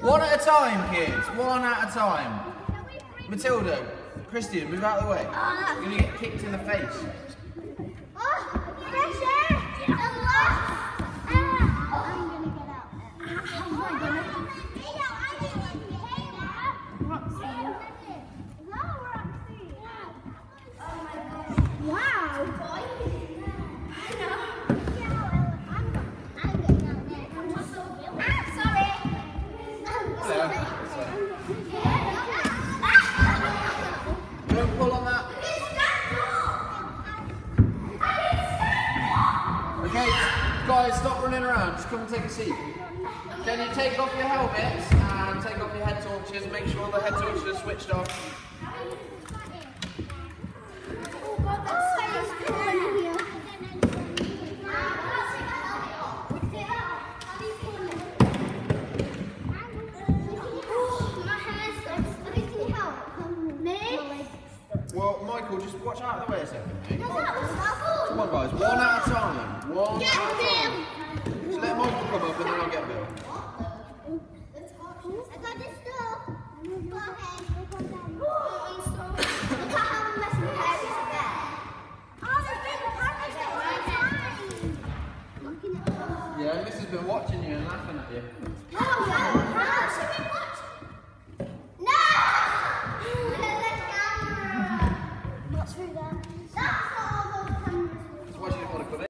One at a time, kids. One at a time. Matilda, Christian, move out of the way. You're going to get kicked in the face. Don't pull on that. Okay, guys, stop running around. Just come and take a seat. Can you take off your helmets and take off your head torches? Make sure the head torches are switched off. Well, Michael, just watch out of the way a second, mate. Come on, guys, one at a time. One at a time. Just let Michael come up and then I'll get Bill.